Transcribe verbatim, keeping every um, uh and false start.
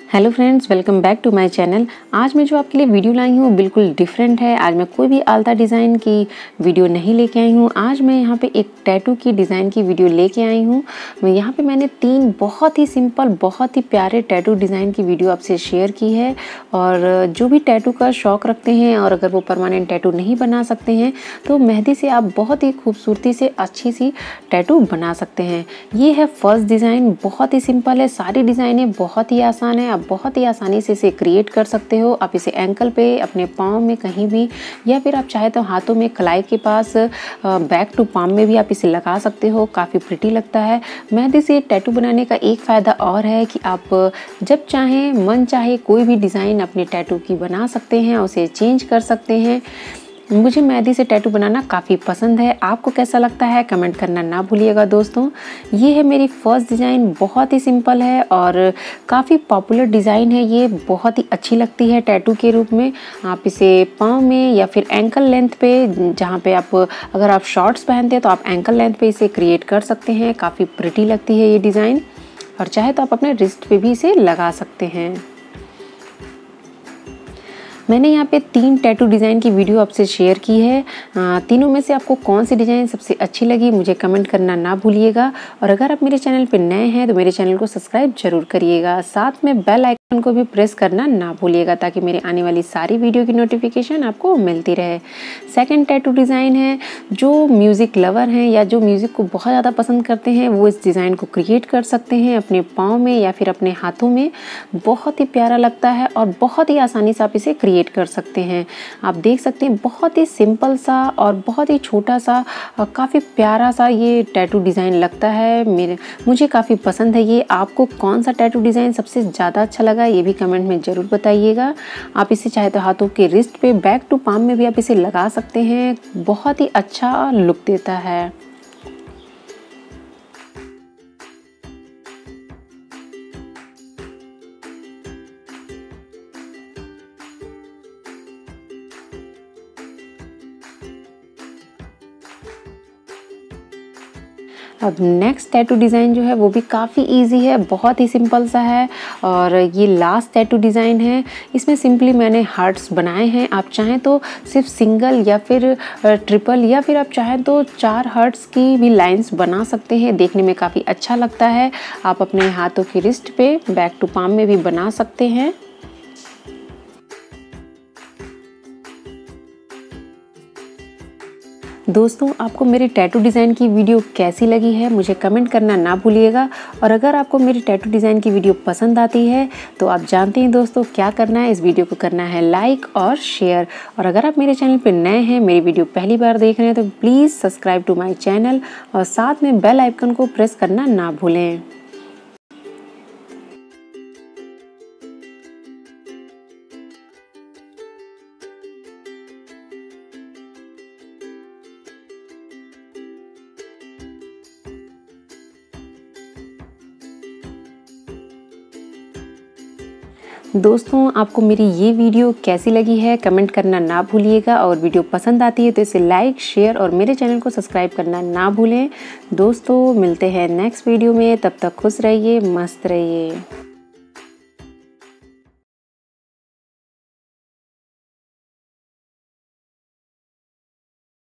Hello friends, welcome back to my channel. आज मैं जो आपके लिए वीडियो लाई हूँ बिल्कुल डिफरेंट है। आज मैं कोई भी आलता डिज़ाइन की वीडियो नहीं लेके आई हूँ। आज मैं यहाँ पे एक टैटू की डिज़ाइन की वीडियो लेके आई हूँ। यहाँ पे मैंने तीन बहुत ही सिंपल, बहुत ही प्यारे टैटू डिज़ाइन की वीडियो आपसे शेयर की है। और जो भी टैटू का शौक़ रखते हैं और अगर वो परमानेंट टैटू नहीं बना सकते हैं तो मेहंदी से आप बहुत ही खूबसूरती से अच्छी सी टैटू बना सकते हैं। ये है फर्स्ट डिज़ाइन, बहुत ही सिंपल है। सारी डिज़ाइनें बहुत ही आसान है, आप बहुत ही आसानी से इसे क्रिएट कर सकते हो। आप इसे एंकल पे, अपने पाँव में कहीं भी, या फिर आप चाहे तो हाथों में कलाई के पास बैक टू पाम में भी आप इसे लगा सकते हो। काफ़ी प्रिटी लगता है। मेहंदी से टैटू बनाने का एक फ़ायदा और है कि आप जब चाहें, मन चाहे, कोई भी डिज़ाइन अपने टैटू की बना सकते हैं, उसे चेंज कर सकते हैं। मुझे मेहंदी से टैटू बनाना काफ़ी पसंद है। आपको कैसा लगता है कमेंट करना ना भूलिएगा दोस्तों। ये है मेरी फर्स्ट डिज़ाइन, बहुत ही सिंपल है और काफ़ी पॉपुलर डिज़ाइन है। ये बहुत ही अच्छी लगती है टैटू के रूप में। आप इसे पाँव में या फिर एंकल लेंथ पे, जहाँ पे आप अगर आप शॉर्ट्स पहनते हैं तो आप एंकल लेंथ पे इसे क्रिएट कर सकते हैं। काफ़ी प्रिटी लगती है ये डिज़ाइन, और चाहे तो आप अपने रिस्ट पे भी इसे लगा सकते हैं। मैंने यहाँ पे तीन टैटू डिज़ाइन की वीडियो आपसे शेयर की है। आ, तीनों में से आपको कौन सी डिज़ाइन सबसे अच्छी लगी मुझे कमेंट करना ना भूलिएगा। और अगर आप मेरे चैनल पे नए हैं तो मेरे चैनल को सब्सक्राइब जरूर करिएगा। साथ में बेल आइकन को भी प्रेस करना ना भूलिएगा ताकि मेरे आने वाली सारी वीडियो की नोटिफिकेशन आपको मिलती रहे। सेकेंड टैटू डिज़ाइन है, जो म्यूज़िक लवर हैं या जो म्यूज़िक को बहुत ज़्यादा पसंद करते हैं वो इस डिज़ाइन को क्रिएट कर सकते हैं अपने पाँव में या फिर अपने हाथों में। बहुत ही प्यारा लगता है और बहुत ही आसानी से आप इसे क्रिएट कर सकते हैं। आप देख सकते हैं बहुत ही सिंपल सा और बहुत ही छोटा सा, काफ़ी प्यारा सा ये टैटू डिज़ाइन लगता है। मेरे मुझे काफ़ी पसंद है ये। आपको कौन सा टैटू डिज़ाइन सबसे ज़्यादा अच्छा लगा ये भी कमेंट में ज़रूर बताइएगा। आप इसे चाहे तो हाथों के रिस्ट पे, बैक टू पाम में भी आप इसे लगा सकते हैं। बहुत ही अच्छा लुक देता है। अब नेक्स्ट टैटू डिज़ाइन जो है वो भी काफ़ी इजी है, बहुत ही सिंपल सा है। और ये लास्ट टैटू डिज़ाइन है। इसमें सिंपली मैंने हार्ट्स बनाए हैं। आप चाहें तो सिर्फ सिंगल या फिर ट्रिपल या फिर आप चाहें तो चार हार्ट्स की भी लाइंस बना सकते हैं। देखने में काफ़ी अच्छा लगता है। आप अपने हाथों की रिस्ट पे, बैक टू पाम में भी बना सकते हैं। दोस्तों, आपको मेरी टैटू डिज़ाइन की वीडियो कैसी लगी है मुझे कमेंट करना ना भूलिएगा। और अगर आपको मेरी टैटू डिज़ाइन की वीडियो पसंद आती है तो आप जानते हैं दोस्तों क्या करना है। इस वीडियो को करना है लाइक और शेयर। और अगर आप मेरे चैनल पर नए हैं, मेरी वीडियो पहली बार देख रहे हैं तो please subscribe to my channel और साथ में बेल आइकन को प्रेस करना ना भूलें। दोस्तों, आपको मेरी ये वीडियो कैसी लगी है कमेंट करना ना भूलिएगा। और वीडियो पसंद आती है तो इसे लाइक, शेयर और मेरे चैनल को सब्सक्राइब करना ना भूलें। दोस्तों, मिलते हैं नेक्स्ट वीडियो में। तब तक खुश रहिए, मस्त रहिए।